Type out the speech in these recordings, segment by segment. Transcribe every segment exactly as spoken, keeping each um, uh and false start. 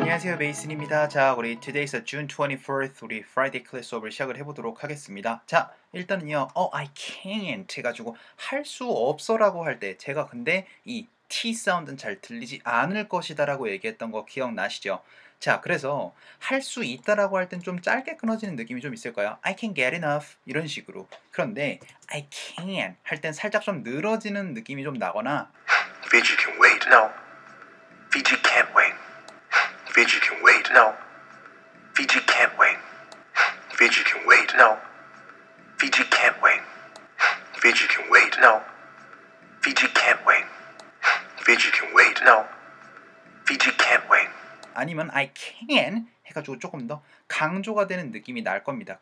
안녕하세요, 베이슨입니다. 자, 우리 today's June twenty-fourth 우리 Friday 클래스 수업을 시작을 해보도록 하겠습니다. 자, 일단은요, 어, I can't 해가지고 할 수 없어라고 할 때 제가 근데 이 T 사운드는 잘 들리지 않을 것이다 라고 얘기했던 거 기억나시죠? 자, 그래서 할 수 있다라고 할 땐 좀 짧게 끊어지는 느낌이 좀 있을 거예요. I can get enough 이런 식으로. 그런데 I can 할 땐 살짝 좀 늘어지는 느낌이 좀 나거나 Fiji can wait. No. Fiji can't wait. Fiji can wait. No. Fiji can't wait. Fiji can wait. No. Fiji can't wait. Fiji can wait. No. Fiji can't wait. Fiji can wait. No. Fiji can't wait. 아니면 I can 해가지고 조금 더 강조가 되는 느낌이 날 겁니다.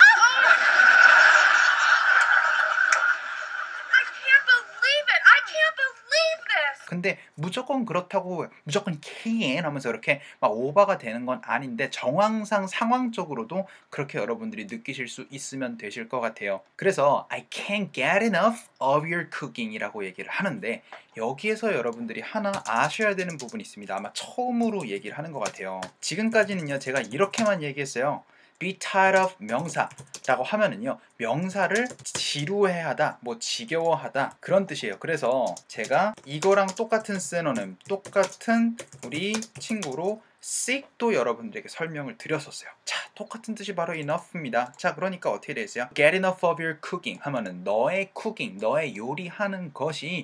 근데 무조건 그렇다고 무조건 can 하면서 이렇게 막 오버가 되는 건 아닌데 정황상 상황적으로도 그렇게 여러분들이 느끼실 수 있으면 되실 것 같아요. 그래서 I can't get enough of your cooking 이라고 얘기를 하는데 여기에서 여러분들이 하나 아셔야 되는 부분이 있습니다. 아마 처음으로 얘기를 하는 것 같아요. 지금까지는요 제가 이렇게만 얘기했어요. be tired of 명사라고 하면은요 명사를 지루해하다, 뭐 지겨워하다 그런 뜻이에요. 그래서 제가 이거랑 똑같은 시노님, 똑같은 우리 친구로 sick도 여러분들에게 설명을 드렸었어요. 자, 똑같은 뜻이 바로 enough입니다. 자, 그러니까 어떻게 되겠어요? Get enough of your cooking 하면은 너의 cooking, 너의 요리하는 것이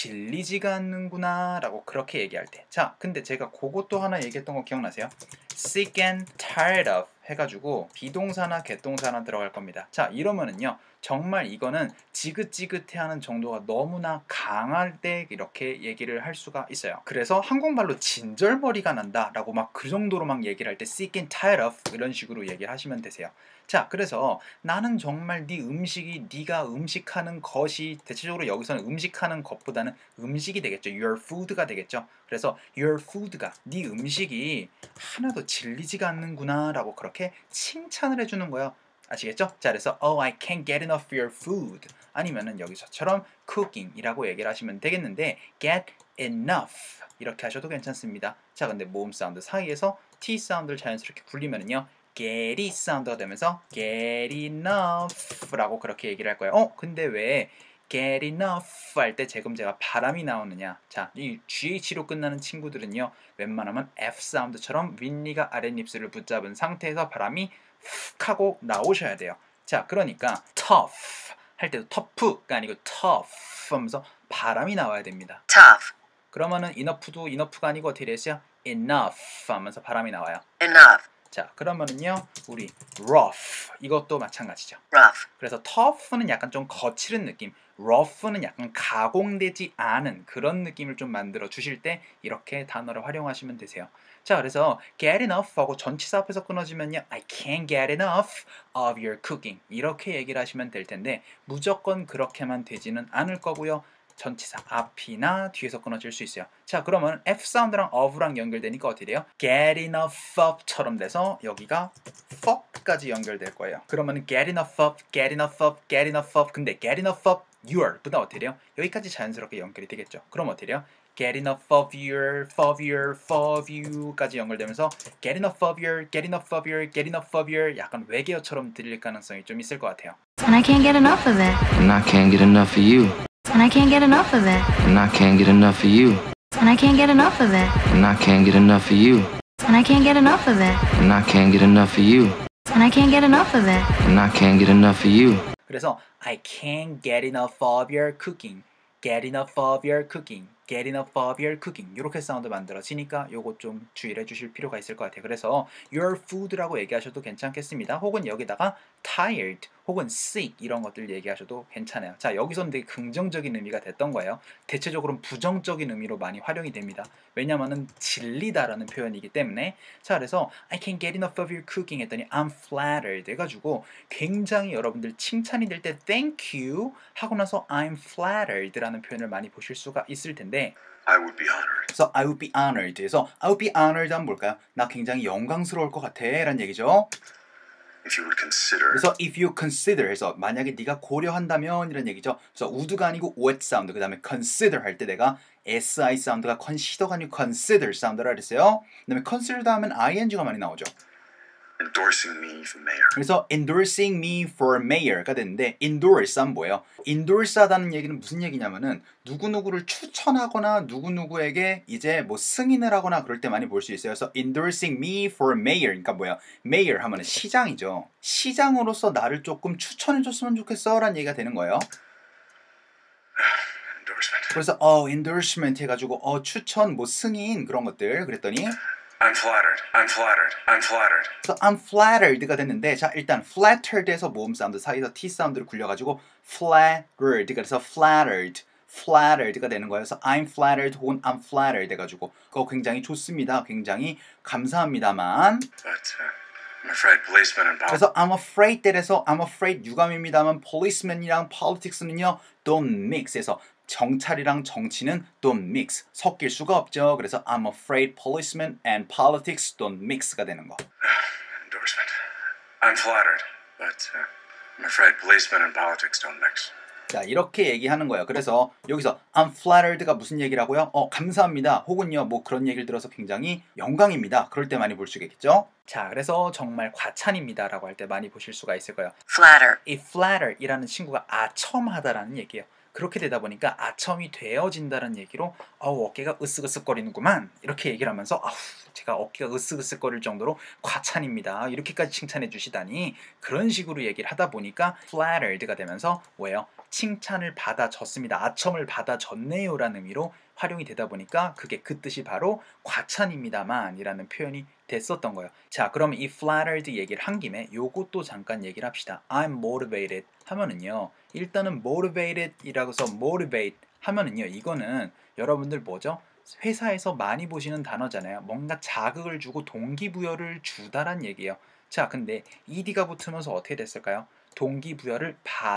질리지가 않는구나 라고 그렇게 얘기할 때. 자, 근데 제가 그것도 하나 얘기했던 거 기억나세요? sick and tired of 해가지고 비동사나 개동사나 들어갈 겁니다. 자, 이러면은요 정말 이거는 지긋지긋해하는 정도가 너무나 강할 때 이렇게 얘기를 할 수가 있어요. 그래서 한국말로 진절머리가 난다 라고 막 그 정도로 막 얘기를 할 때 sick and tired of 이런 식으로 얘기를 하시면 되세요. 자, 그래서 나는 정말 네 음식이 네가 음식하는 것이 대체적으로 여기서는 음식하는 것보다는 음식이 되겠죠. your food가 되겠죠. 그래서 your food가 네 음식이 하나도 질리지가 않는구나 라고 그렇게 칭찬을 해주는 거예요. 아시겠죠? 자, 그래서 oh I can't get enough of your food 아니면은 여기서처럼 cooking 이라고 얘기를 하시면 되겠는데 get enough 이렇게 하셔도 괜찮습니다. 자, 근데 모음 사운드 사이에서 T 사운드를 자연스럽게 굴리면은요 get이 사운드가 되면서 get enough 라고 그렇게 얘기를 할 거예요. 어? 근데 왜 get enough 할 때 지금 제가 바람이 나오느냐? 자, 이 지에이치로 끝나는 친구들은요 웬만하면 F 사운드처럼 윗니가 아랫입술을 붙잡은 상태에서 바람이 훅 하고 나오셔야 돼요. 자, 그러니까 tough 할 때도 tough가 아니고 tough 하면서 바람이 나와야 됩니다. tough, 그러면은 enough도 enough가 아니고 어떻게 되세요? enough 하면서 바람이 나와요. enough, 자, 그러면은요 우리 rough 이것도 마찬가지죠. rough, 그래서 tough는 약간 좀 거칠은 느낌, rough는 약간 가공되지 않은 그런 느낌을 좀 만들어 주실 때 이렇게 단어를 활용하시면 되세요. 자, 그래서 get enough 하고 전치사 앞에서 끊어지면요 I can't get enough of your cooking 이렇게 얘기를 하시면 될 텐데 무조건 그렇게만 되지는 않을 거고요. 전치사 앞이나 뒤에서 끊어질 수 있어요. 자, 그러면 F 사운드랑 of랑 연결되니까 어떻게 돼요? get enough of처럼 돼서 여기가 fuck까지 연결될 거예요. 그러면 get enough of, get enough of, get enough of 근데 get enough of your 보다 어떻게 돼요? 여기까지 자연스럽게 연결이 되겠죠. 그럼 어떻게 돼요? get enough of your, of your, of you까지 연결되면서 get enough of your, get enough of your, get enough of your 약간 외계어처럼 들릴 가능성이 좀 있을 것 같아요. And I can't get enough of it. And I can't get enough of you. And I can't get enough of it. And I can't get enough of you. And I can't get enough of it. And I can't get enough of you. And I can't get enough of it. And I can't get enough of you. And I can't get enough of it. And I can't get enough of you. 그래서 I can't get enough of your cooking. Get enough of your cooking. Get enough of your cooking. 이렇게 사운드 만들어지니까 요거 좀 주의를 해주실 필요가 있을 것 같아요. 그래서 your food라고 얘기하셔도 괜찮겠습니다. 혹은 여기다가 tired 혹은 sick 이런 것들 얘기하셔도 괜찮아요. 자, 여기서는 되게 긍정적인 의미가 됐던 거예요. 대체적으로는 부정적인 의미로 많이 활용이 됩니다. 왜냐면은 질리다라는 표현이기 때문에. 자, 그래서 I can't get enough of your cooking 했더니 I'm flattered 해가지고 굉장히 여러분들 칭찬이 될 때 thank you 하고 나서 I'm flattered 라는 표현을 많이 보실 수가 있을 텐데 I would be honored. 그래서 I would be honored. 그래서 I would be honored 하면 뭘까요? 나 굉장히 영광스러울 것 같아 라는 얘기죠. If you would consider. 그래서 if you consider 해서 만약에 네가 고려한다면 이런 얘기죠. 그래서 would가 아니고 would 사운드 그 다음에 consider 할 때 내가 si 사운드가 consider가 아니고 consider 사운드라 그랬어요. 그 다음에 consider 다음엔 ing가 많이 나오죠. Endorsing me for mayor. 그래서 endorsing me for mayor가 됐는데 endorse 하면 뭐예요? endorse 하다는 얘기는 무슨 얘기냐면은 누구누구를 추천하거나 누구누구에게 이제 뭐 승인을 하거나 그럴 때 많이 볼 수 있어요. 그래서 endorsing me for mayor 그러니까 뭐야? mayor 하면은 시장이죠. 시장으로서 나를 조금 추천해 줬으면 좋겠어 라는 얘기가 되는 거예요. Endorsement. 그래서 어 endorsement 해가지고 어 추천 뭐 승인 그런 것들 그랬더니 I'm flattered. I'm flattered. I'm flattered. 그래서 I'm flattered가 됐는데 자 일단 flattered에서 모음 사운드 사이에서 T 사운드를 굴려가지고 flattered 그래서 flattered flattered가 되는 거예요. 그래서 I'm flattered 혹은 I'm flattered 해가지고 그거 굉장히 좋습니다. 굉장히 감사합니다만 But uh, I'm afraid policemen and politics. 그래서 I'm afraid that에서 I'm afraid 유감입니다만 policeman이랑 politics는요 don't mix해서 정찰이랑 정치는 don't mix 섞일 수가 없죠. 그래서 I'm afraid policemen and politics don't mix가 되는 거. Endorsement. I'm flattered. But uh, I'm afraid policemen and politics don't mix. 자 이렇게 얘기하는 거예요. 그래서 여기서 I'm flattered가 무슨 얘기라고요? 어 감사합니다. 혹은요 뭐 그런 얘기를 들어서 굉장히 영광입니다. 그럴 때 많이 볼 수 있겠죠. 자 그래서 정말 과찬입니다 라고 할 때 많이 보실 수가 있을 거예요. flatter, 이 flatter이라는 친구가 아첨하다라는 얘기예요. 그렇게 되다 보니까 아첨이 되어진다는 얘기로 어우 어깨가 으쓱으쓱거리는구만 이렇게 얘기를 하면서 아우 제가 어깨가 으쓱으쓱거릴 정도로 과찬입니다 이렇게까지 칭찬해 주시다니 그런 식으로 얘기를 하다 보니까 flattered가 되면서 뭐예요? 칭찬을 받아줬습니다. 아첨을 받아줬네요 라는 의미로 활용이 되다 보니까 그게 그 뜻이 바로 과찬입니다만 이라는 표현이 됐었던 거예요. 자 그러면 이 flattered 얘기를 한 김에 요것도 잠깐 얘기를 합시다. I'm motivated 하면은요 일단은 motivated 이라고 해서 motivate 하면은요 이거는 여러분들 뭐죠? 회사에서 많이 보시는 단어잖아요. 뭔가 자극을 주고 동기부여를 주다란 얘기예요. 자 근데 ed가 붙으면서 어떻게 됐을까요? 동기부여를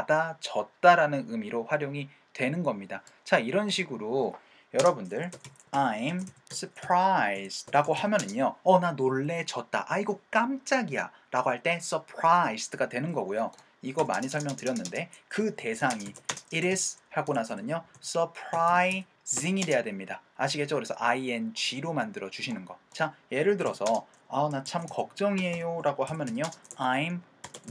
받아줬다라는 의미로 활용이 되는 겁니다. 자 이런 식으로 여러분들 I'm surprised 라고 하면은요 어 나 놀래졌다 아이고 깜짝이야 라고 할 때 surprised가 되는 거고요. 이거 많이 설명드렸는데 그 대상이 it is 하고 나서는요 surprising이 돼야 됩니다. 아시겠죠? 그래서 ing로 만들어 주시는 거. 자 예를 들어서 아 나 참 걱정이에요 라고 하면은요 I'm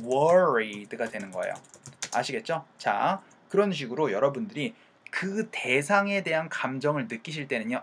worried가 되는 거예요. 아시겠죠? 자 그런 식으로 여러분들이 그 대상에 대한 감정을 느끼실 때는요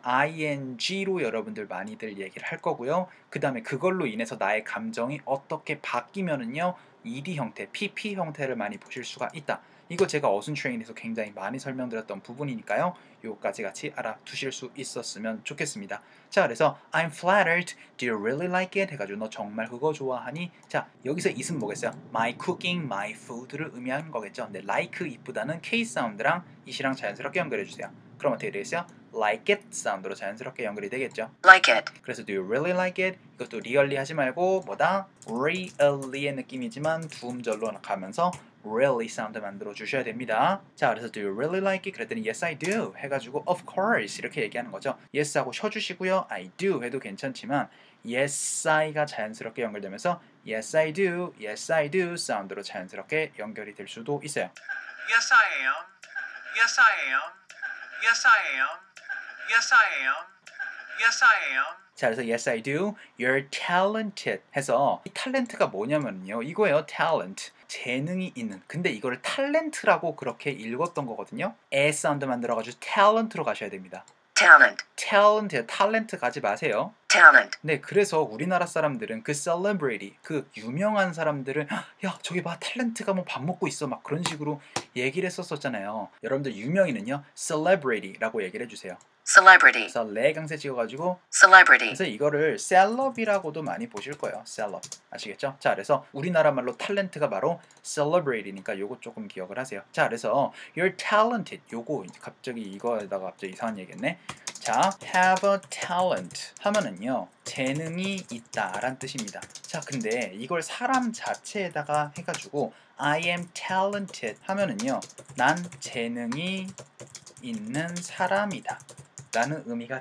ing로 여러분들 많이들 얘기를 할 거고요. 그 다음에 그걸로 인해서 나의 감정이 어떻게 바뀌면은요 ed 형태, pp 형태를 많이 보실 수가 있다. 이거 제가 어순 트레이닝에서 굉장히 많이 설명드렸던 부분이니까요. 요까지 같이 알아두실 수 있었으면 좋겠습니다. 자 그래서 I'm flattered, do you really like it? 해가지고 너 정말 그거 좋아하니? 자 여기서 it은 뭐겠어요? My cooking, my food를 의미하는 거겠죠. 근데 like 이쁘다는 K 사운드랑 it이랑 자연스럽게 연결해주세요. 그럼 어떻게 되겠어요? like it 사운드로 자연스럽게 연결이 되겠죠. like it, 그래서 do you really like it? 이것도 really 하지 말고 뭐다? really의 느낌이지만 두 음절로 가면서 really 사운드 만들어 주셔야 됩니다. 자 그래서 do you really like it? 그랬더니 yes I do 해가지고 of course 이렇게 얘기하는 거죠. yes 하고 쉬어주시고요. I do 해도 괜찮지만 yes I가 자연스럽게 연결되면서 yes I do, yes I do 사운드로 자연스럽게 연결이 될 수도 있어요. Yes, I am. Yes, I am. Yes, I am. Yes, I am. Yes, I am. 자 그래서 yes I do, you're talented 해서 이 탤런트가 뭐냐면요 이거예요. talent 재능이 있는. 근데 이거를 탤런트라고 그렇게 읽었던 거거든요. 에 사운드 만들어가지고 talent로 가셔야 됩니다. talent, talent, talent 가지 마세요. talent, 네, 그래서 우리나라 사람들은 그 celebrity, 그 유명한 사람들을 야 저기 봐 탤런트가 뭐 밥 먹고 있어 막 그런 식으로 얘기를 했었잖아요. 여러분들 유명인은요 celebrity라고 얘기를 해주세요. celebrity, 그래서 레 강세 찍어가지고 celebrity, 그래서 이거를 셀럽이라고도 많이 보실 거예요. 셀럽 아시겠죠? 자 그래서 우리나라 말로 탤런트가 바로 celebrate니까 요거 조금 기억을 하세요. 자 그래서 you're talented 요거 이제 갑자기 이거에다가 갑자기 이상한 얘기했네. 자 have a talent 하면은요 재능이 있다 라는 뜻입니다. 자 근데 이걸 사람 자체에다가 해가지고 I am talented 하면은요 난 재능이 있는 사람이다 라는 의미가 돼요.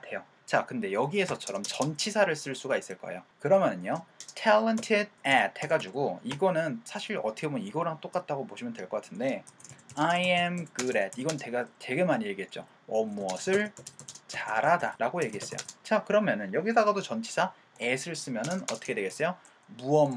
자, 근데 여기에서처럼 전치사를 쓸 수가 있을 거예요. 그러면은요, talented at 해가지고 이거는 사실 어떻게 보면 이거랑 똑같다고 보시면 될 것 같은데 I am good at 이건 제가 되게 많이 얘기했죠. 어, 무엇을 잘하다 라고 얘기했어요. 자, 그러면은 여기다가도 전치사 at을 쓰면은 어떻게 되겠어요? 무엇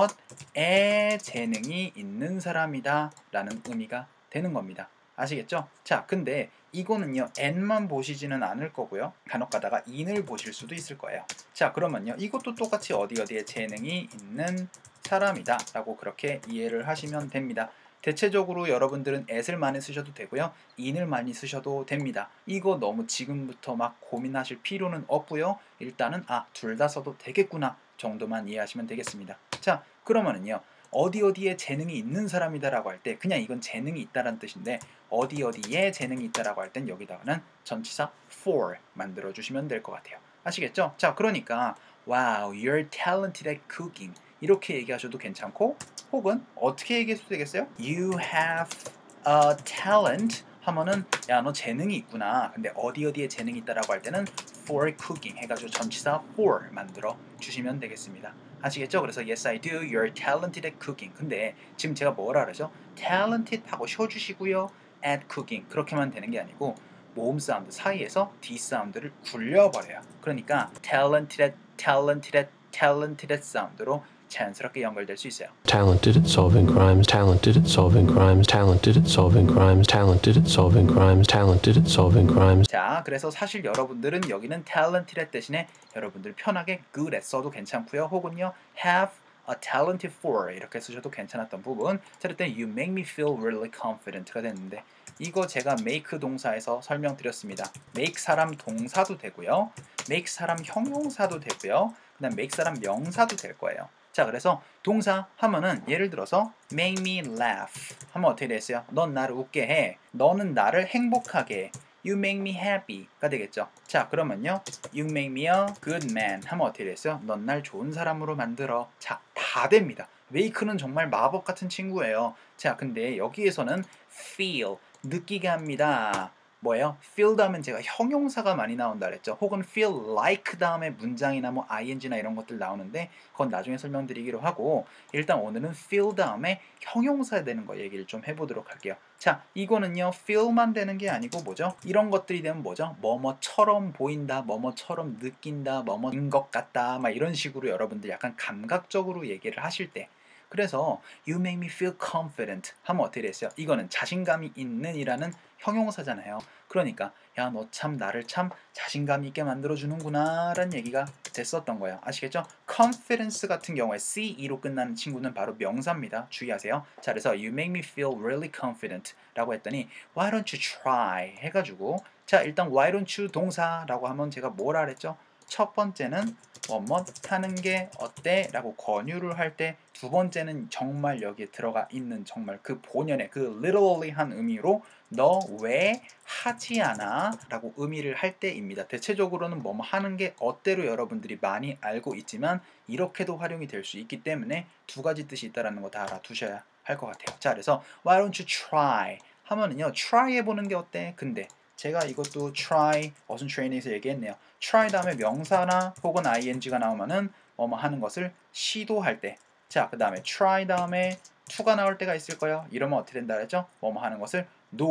무엇에 재능이 있는 사람이다 라는 의미가 되는 겁니다. 아시겠죠? 자, 근데 이거는요 at만 보시지는 않을 거고요, 간혹 가다가 in을 보실 수도 있을 거예요. 자, 그러면요 이것도 똑같이 어디 어디에 재능이 있는 사람이다 라고 그렇게 이해를 하시면 됩니다. 대체적으로 여러분들은 at을 많이 쓰셔도 되고요, in을 많이 쓰셔도 됩니다. 이거 너무 지금부터 막 고민하실 필요는 없고요, 일단은 아, 둘 다 써도 되겠구나 정도만 이해하시면 되겠습니다. 자, 그러면은요 어디 어디에 재능이 있는 사람이다 라고 할 때 그냥 이건 재능이 있다라는 뜻인데 어디 어디에 재능이 있다라고 할 땐 여기다가는 전치사 for 만들어 주시면 될 것 같아요. 아시겠죠? 자, 그러니까 Wow, you're talented at cooking 이렇게 얘기하셔도 괜찮고, 혹은 어떻게 얘기해도 되겠어요? You have a talent 하면은 야, 너 재능이 있구나. 근데 어디 어디에 재능이 있다라고 할 때는 for cooking 해가지고 전치사 for 만들어 주시면 되겠습니다. 아시겠죠? 그래서 yes I do, you're talented at cooking. 근데 지금 제가 뭐라 그러죠? talented 하고 쉬어주시고요, at cooking 그렇게만 되는 게 아니고 모음 사운드 사이에서 D 사운드를 굴려버려요. 그러니까 talented at, talented at, talented at 사운드로 자연스럽게 연결될 수 있어요. Talented at solving crimes, talented at solving crimes, talented at solving crimes, talented at solving crimes, talented at solving crimes. 자, 그래서 사실 여러분들은 여기는 talented at 대신에 여러분들 편하게 good at 써도 괜찮고요, 혹은요 have a talented for 이렇게 쓰셔도 괜찮았던 부분. 자, 일단 you make me feel really confident가 됐는데 이거 제가 make 동사에서 설명드렸습니다. make 사람 동사도 되고요, make 사람 형용사도 되고요, 그 다음 make 사람 명사도 될 거예요. 자, 그래서 동사 하면은 예를 들어서 make me laugh 하면 어떻게 됐어요? 넌 나를 웃게 해, 너는 나를 행복하게 해, you make me happy가 되겠죠. 자, 그러면요 you make me a good man 하면 어떻게 됐어요? 넌 날 좋은 사람으로 만들어. 자, 다 됩니다. make는 정말 마법 같은 친구예요. 자, 근데 여기에서는 feel 느끼게 합니다. 뭐예요? feel 다음엔 제가 형용사가 많이 나온다 그랬죠. 혹은 feel like 다음에 문장이나 뭐 ing나 이런 것들 나오는데 그건 나중에 설명드리기로 하고, 일단 오늘은 feel 다음에 형용사 되는 거 얘기를 좀 해보도록 할게요. 자, 이거는요 feel만 되는 게 아니고 뭐죠? 이런 것들이 되면 뭐죠? 뭐뭐처럼 보인다, 뭐뭐처럼 느낀다, 뭐뭐인 것 같다, 막 이런 식으로 여러분들 약간 감각적으로 얘기를 하실 때, 그래서 you make me feel confident 하면 어떻게 됐어요? 이거는 자신감이 있는 이라는 형용사잖아요. 그러니까 야, 너 참 나를 참 자신감 있게 만들어주는구나 라는 얘기가 됐었던 거예요. 아시겠죠? confidence 같은 경우에 ce로 끝나는 친구는 바로 명사입니다. 주의하세요. 자, 그래서 you make me feel really confident 라고 했더니 why don't you try 해가지고, 자, 일단 why don't you 동사라고 하면 제가 뭐라 그랬죠? 첫 번째는 뭐뭐 하는 게 어때? 라고 권유를 할 때, 두 번째는 정말 여기에 들어가 있는 정말 그 본연의 그 literally 한 의미로 너 왜 하지 않아? 라고 의미를 할 때입니다. 대체적으로는 뭐뭐 하는 게 어때로 여러분들이 많이 알고 있지만 이렇게도 활용이 될 수 있기 때문에 두 가지 뜻이 있다는 거 다 알아두셔야 할 것 같아요. 자, 그래서 why don't you try 하면은요 try 해보는 게 어때? 근데 제가 이것도 try 어순 트레이닝에서 얘기했네요. try 다음에 명사나 혹은 ing가 나오면은 뭐뭐 하는 것을 시도할 때, 자, 그 다음에 try 다음에 to가 나올 때가 있을 거예요. 이러면 어떻게 된다 그랬죠? 뭐뭐 하는 것을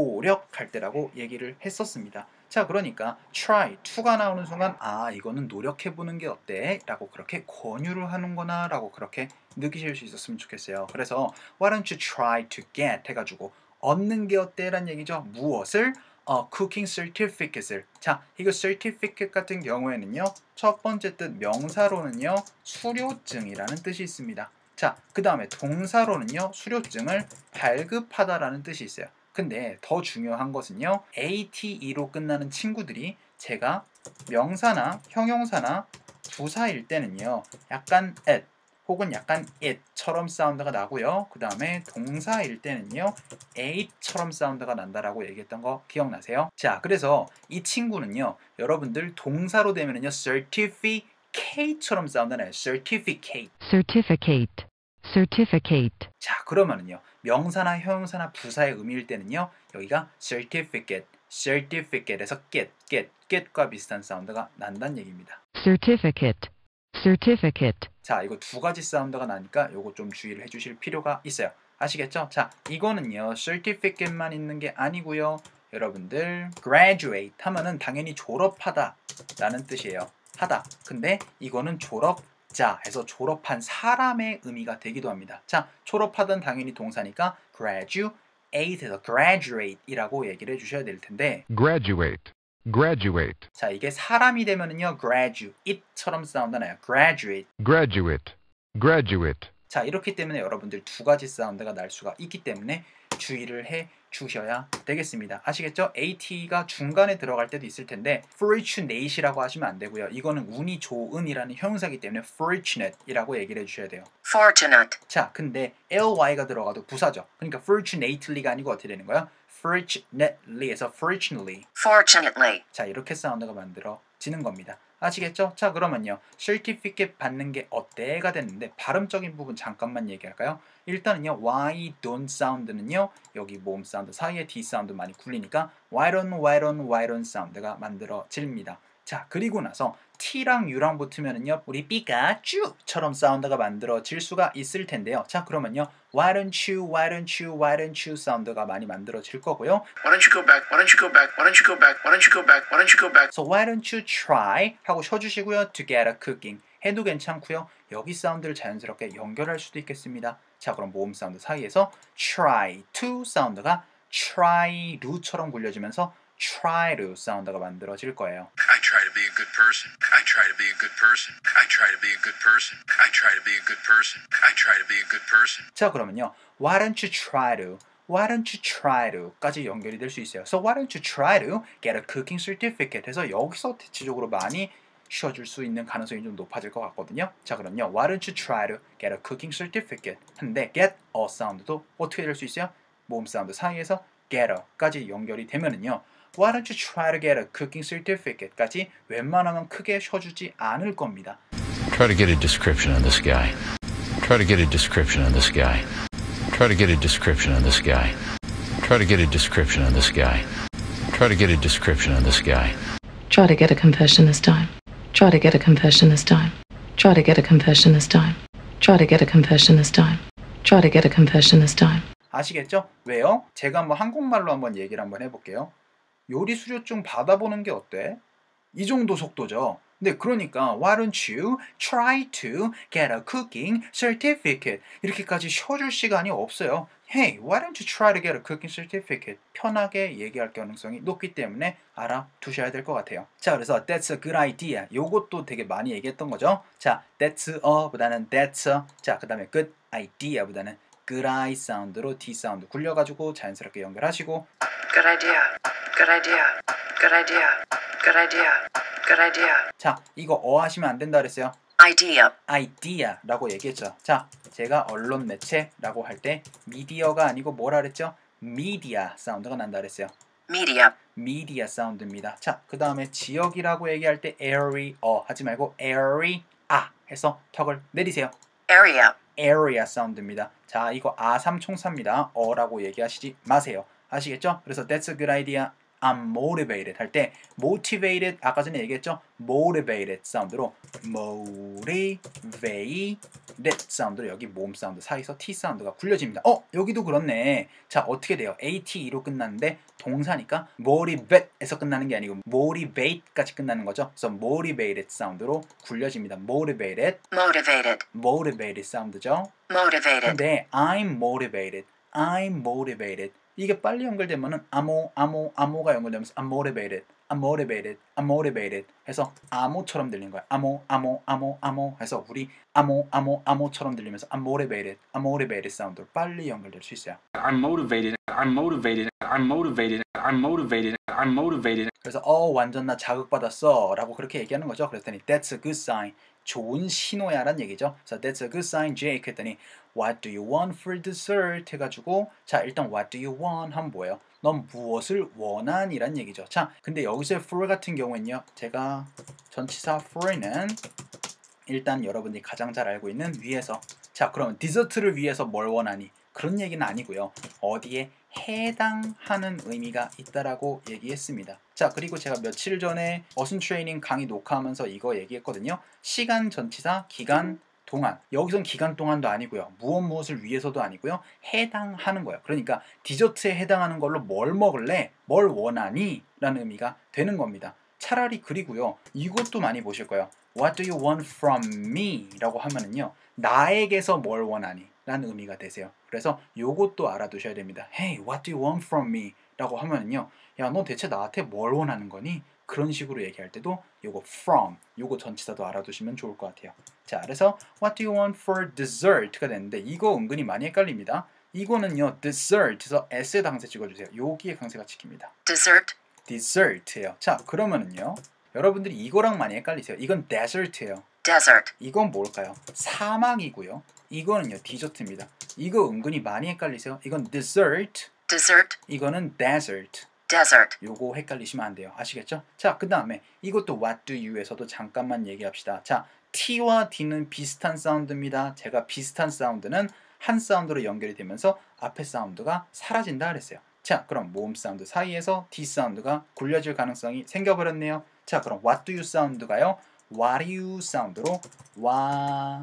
노력할 때라고 얘기를 했었습니다. 자, 그러니까 try, to가 나오는 순간 아, 이거는 노력해보는 게 어때? 라고 그렇게 권유를 하는구나 라고 그렇게 느끼실 수 있었으면 좋겠어요. 그래서 why don't you try to get 해가지고 얻는 게 어때? 라는 얘기죠. 무엇을? 어, cooking certificate을. 자, 이거 certificate 같은 경우에는요 첫 번째 뜻 명사로는요 수료증이라는 뜻이 있습니다. 자, 그 다음에 동사로는요 수료증을 발급하다라는 뜻이 있어요. 근데 더 중요한 것은요 ate로 끝나는 친구들이 제가 명사나 형용사나 부사일 때는요 약간 at 혹은 약간 it처럼 사운드가 나고요. 그 다음에 동사일 때는요 ate처럼 사운드가 난다라고 얘기했던 거 기억나세요? 자, 그래서 이 친구는요 여러분들 동사로 되면은요 certificate처럼 사운드 나요. certificate. certificate, certificate. 자, 그러면은요 명사나 형용사나 부사의 의미일 때는요 여기가 certificate certificate에서 get, get, get과 비슷한 사운드가 난다는 얘기입니다. certificate, certificate, 자, 이거 두 가지 사운드가 나니까 요거 좀 주의를 해주실 필요가 있어요. 아시겠죠? 자, 이거는요 certificate만 있는 게 아니고요. 여러분들 graduate 하면은 당연히 졸업하다 라는 뜻이에요. 하다. 근데 이거는 졸업자 해서 졸업한 사람의 의미가 되기도 합니다. 자, 졸업하던 당연히 동사니까 graduate에서 graduate 이라고 얘기를 해주셔야 될 텐데 graduate, graduate, 자, 이게 사람이 되면은요 graduate처럼 사운드 나요. graduate. graduate, graduate. 자, 이렇기 때문에 여러분들 두 가지 사운드가 날 수가 있기 때문에 주의를 해 주셔야 되겠습니다. 아시겠죠? at가 중간에 들어갈 때도 있을 텐데 fortunate이라고 하시면 안 되고요. 이거는 운이 좋은이라는 형용사이기 때문에 fortunate이라고 얘기를 해주셔야 돼요. fortunate, 자, 근데 ly가 들어가도 부사죠. 그러니까 fortunately가 아니고 어떻게 되는 거야? fortunately에서 fortunately. fortunately, 자, 이렇게 사운드가 만들어지는 겁니다. 아시겠죠? 자, 그러면요 certificate 받는 게 어때가 됐는데 발음적인 부분 잠깐만 얘기할까요? 일단은요 y don't 사운드는요 여기 모음 사운드 사이에 d 사운드 많이 굴리니까 y don't, y don't, y don't 사운드가 만들어집니다. 자, 그리고 나서 t랑 u랑 붙으면은요 우리 피카츄처럼 사운드가 만들어질 수가 있을 텐데요. 자, 그러면요 why don't you, why don't you, why don't you 사운드가 많이 만들어질 거고요. Why don't you go back? Why don't you go back? Why don't you go back? Why don't you go back? Why don't you go back? So why don't you try 하고 쉬어주시고요. to get a cooking 해도 괜찮고요. 여기 사운드를 자연스럽게 연결할 수도 있겠습니다. 자, 그럼 모음 사운드 사이에서 try to 사운드가 try to처럼 굴려지면서 try to 사운드가 만들어질 거예요. I try to be a good person. I try to be a good person. I try to be a good person. I try to be a good person. I try to be a good person. 자, 그러면요 why don't you try to Why don't you try to 까지 연결이 될 수 있어요. So why don't you try to get a cooking certificate 해서 여기서 대체적으로 많이 쉬어줄 수 있는 가능성이 좀 높아질 것 같거든요. 자, 그럼요 why don't you try to get a cooking certificate 하는데 get a 사운드도 어떻게 될 수 있어요? 모음 사운드 사이에서 get a까지 연결이 되면은요 why don't you try to get a cooking certificate까지 웬만하면 크게 쉬어주지 않을 겁니다. Try to get a description on this guy. Try to get a description on this guy. Try to get a description on this guy. Try to get a description on this guy. Try to get a description on this guy. try to get a confession this time, try to get a confession this time, try to get a confession this time, try to get a confession this time, try to get a confession this time. 아시겠죠? 왜요? 제가 한번 한국말로 한번 얘기를 한번 해볼게요. 요리 수료증 받아보는 게 어때? 이 정도 속도죠. 네, 그러니까 why don't you try to get a cooking certificate 이렇게까지 쉬어줄 시간이 없어요. Hey, why don't you try to get a cooking certificate 편하게 얘기할 가능성이 높기 때문에 알아두셔야 될 것 같아요. 자, 그래서 that's a good idea 요것도 되게 많이 얘기했던 거죠. 자, that's a 보다는 that's a 자, 그 다음에 good idea 보다는 good I 사운드로 D 사운드 굴려가지고 자연스럽게 연결하시고 good idea, good idea, good idea, good idea, good idea, 자, 이거 어 하시면 안 된다 그랬어요. idea, idea라고 얘기했죠. 자, 제가 언론 매체라고 할 때 미디어가 아니고 뭐라 그랬죠? media 사운드가 난다 그랬어요. media, media 사운드입니다. 자, 그 다음에 지역이라고 얘기할 때 area 하지 말고 area 해서 턱을 내리세요. area, area 사운드입니다. 자, 이거 아삼총사입니다. 어라고 얘기하시지 마세요. 아시겠죠? 그래서 that's a good idea. I'm motivated 할 때 motivated 아까 전에 얘기했죠? motivated 사운드로 motivated 사운드로 여기 모음 사운드 사이에서 T 사운드가 굴려집니다. 어? 여기도 그렇네. 자, 어떻게 돼요? 에이티이로 끝났는데 동사니까 motivate에서 끝나는 게 아니고 motivate까지 끝나는 거죠. 그래서 motivated 사운드로 굴려집니다. motivated motivated, motivated 사운드죠. motivated, 근데 I'm motivated I'm motivated 이게 빨리 연결되면은 아모 아모 아모가 연결되면서 I'm motivated, I'm motivated, I'm motivated 해서 아모처럼 들리는 거야. 아모 아모 아모 아모 해서 우리 아모 아모 아모처럼 들리면서 I'm motivated, I'm motivated 사운드로 빨리 연결될 수 있어요. I'm motivated, I'm motivated, I'm motivated, I'm motivated, I'm motivated. 그래서 어 완전 나 자극받았어 라고 그렇게 얘기하는 거죠. 그랬더니 that's a good sign. 좋은 신호야 라는 얘기죠. 그래서 that's a good sign, Jake 했더니 What do you want for dessert? 해가지고 자, 일단 What do you want? 하면 뭐예요? 넌 무엇을 원하니란 얘기죠. 자, 근데 여기서의 for 같은 경우에는요. 제가 전치사 for는 일단 여러분이 가장 잘 알고 있는 위에서 자, 그러면 디저트를 위해서 뭘 원하니? 그런 얘기는 아니고요. 어디에 해당하는 의미가 있다라고 얘기했습니다. 자, 그리고 제가 며칠 전에 어순 트레이닝 강의 녹화하면서 이거 얘기했거든요. 시간 전치사, 기간, 동안. 여기선 기간 동안도 아니고요. 무엇 무엇을 위해서도 아니고요. 해당하는 거예요. 그러니까 디저트에 해당하는 걸로 뭘 먹을래? 뭘 원하니? 라는 의미가 되는 겁니다. 차라리 그리고요. 이것도 많이 보실 거예요. What do you want from me? 라고 하면은요. 나에게서 뭘 원하니? 라는 의미가 되세요. 그래서 요것도 알아두셔야 됩니다. Hey, what do you want from me? 라고 하면은요. 야, 너 대체 나한테 뭘 원하는 거니? 그런 식으로 얘기할 때도 요거 from, 요거 전치사도 알아두시면 좋을 것 같아요. 자, 그래서 What do you want for dessert가 됐는데 이거 은근히 많이 헷갈립니다. 이거는요. dessert에서 S에 강세 찍어주세요. 여기에 강세가 찍힙니다. Dessert. dessert예요. 자, 그러면은요. 여러분들이 이거랑 많이 헷갈리세요. 이건 desert예요. Desert. 이건 뭘까요? 사막이고요. 이거는요. 디저트입니다. 이거 은근히 많이 헷갈리세요. 이건 dessert. Dessert. 이거는 desert. Desert. 요거 헷갈리시면 안 돼요. 아시겠죠? 자, 그 다음에 이것도 what do you에서도 잠깐만 얘기합시다. 자, T와 D는 비슷한 사운드입니다. 제가 비슷한 사운드는 한 사운드로 연결이 되면서 앞에 사운드가 사라진다 그랬어요. 자, 그럼 모음 사운드 사이에서 D 사운드가 굴려질 가능성이 생겨버렸네요. 자, 그럼 what do you 사운드가요. what do you 사운드로 what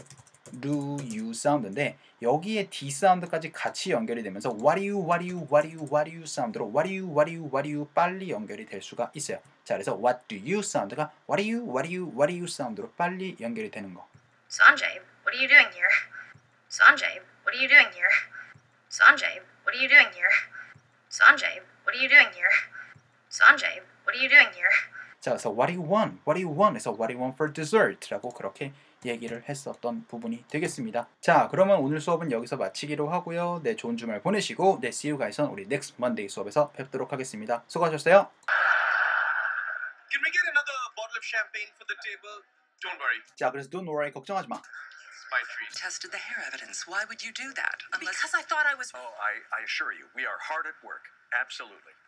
do you 사운드인데 여기에 D 사운드까지 같이 연결이 되면서 what do you, what do you, what do you, what do you 사운드로 what do you, what do you, what do you 빨리 연결이 될 수가 있어요. 자, 그래서 what do you 사운드가 what do you, what do you, what do you 사운드로 빨리 연결이 되는 거. Sanjay, what are you doing here? Sanjay, what are you doing here? Sanjay, what are you doing here? Sanjay, what are you doing here? Sanjay, what are you doing here? 자, 그래서 what do you want? What do you want? 그래서 what do you want for dessert? 라고 그렇게 얘기를 했었던 부분이 되겠습니다. 자, 그러면 오늘 수업은 여기서 마치기로 하고요. 네, 좋은 주말 보내시고 네, see you guys on 우리 next Monday 수업에서 뵙도록 하겠습니다. 수고하셨어요. Can we get another bottle of champagne for the table? Don't worry. 자, 그래서 don't worry, 걱정하지 마. It's my treat. Tested the hair evidence. Why would you do that? Unless Because I thought I was... Oh, I, I assure you, we are hard at work. Absolutely.